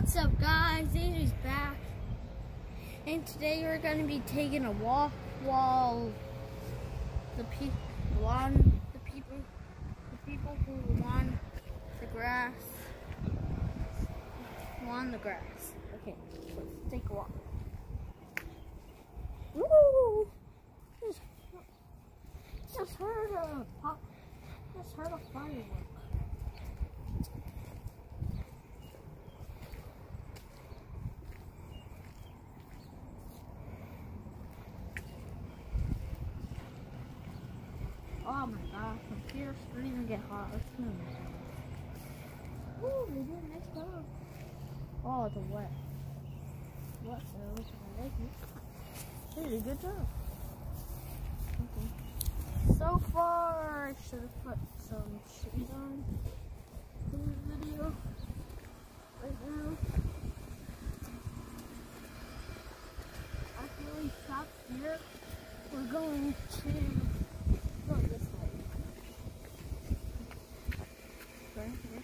What's up, guys? AJ's back, and today we're going to be taking a walk while the people who want the grass. Okay, let's take a walk. Woo! Just heard a firework. Oh my gosh, computer screen will get hot. Let's move. Ooh, they did a nice job. Oh, it's wet. What? So I like it. They did a good job. Okay. So far, I should have put some shoes on in the video right now. After we stop here, we're going to go this way. Right here.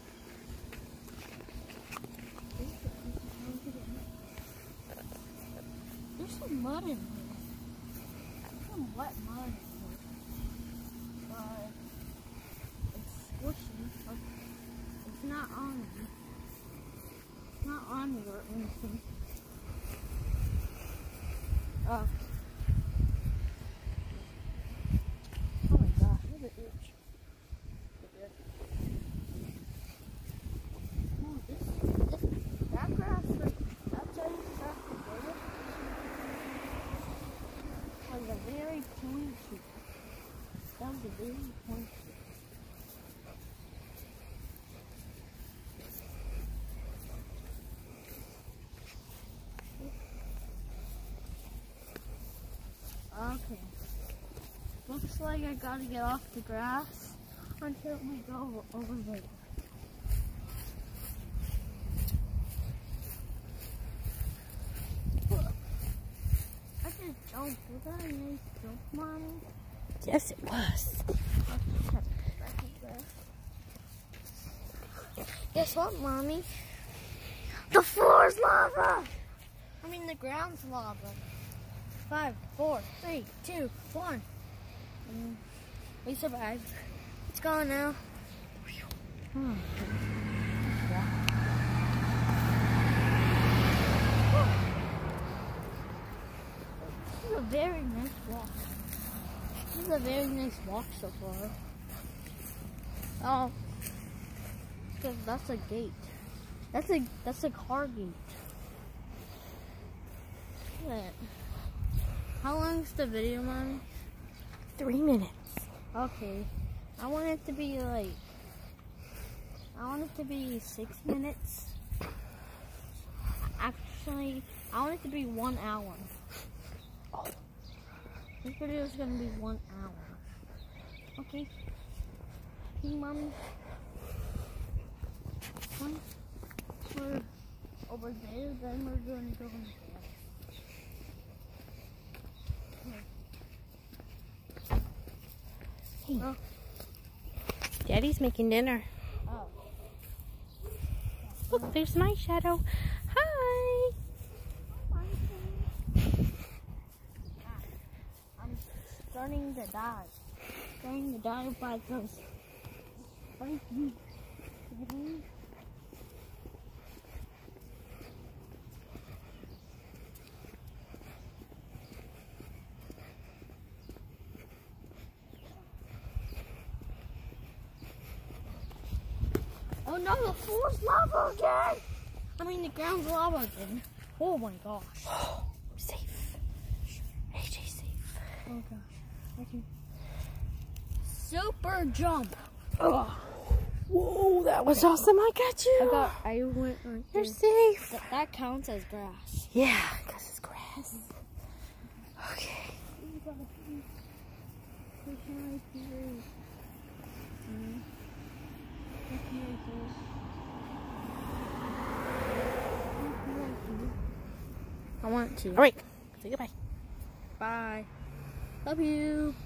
There's some mud in here. Some wet mud in here. But it's squishy. But it's not on me. It's not on me or anything. Oh my gosh, look at it. That grass, that's how you start to get it. Was a very pointy. That was a very pointy. Okay. Looks like I gotta get off the grass until we go over there. I just jumped. Was that a nice jump, Mommy? Yes, it was. Guess what, Mommy? The floor's lava! I mean, the ground's lava. 5, 4, 3, 2, 1. We survived. It's gone now. This is a very nice walk. This is a very nice walk so far. Oh, because that's a gate. That's a car gate. Look at that. How long is the video, Mommy? 3 minutes. Okay. I want it to be 6 minutes. Actually, I want it to be 1 hour. Oh. This video is going to be 1 hour. Okay. Hey, Mommy. Once we're over there, then we're going to go in there. Hey. Oh. Daddy's making dinner. Oh. Look, there's my shadow. Hi. I'm starting to die. Starting to die by those. Oh no, the floor's lava again! I mean, the ground's lava again. Oh my gosh. I'm safe. AJ's safe. Oh gosh. I can super jump. Oh. Whoa, that was awesome. I got you. I went right You're there. safe. That counts as grass. Yeah, because it's grass. Okay. I want to. All right. Say goodbye. Bye. Love you.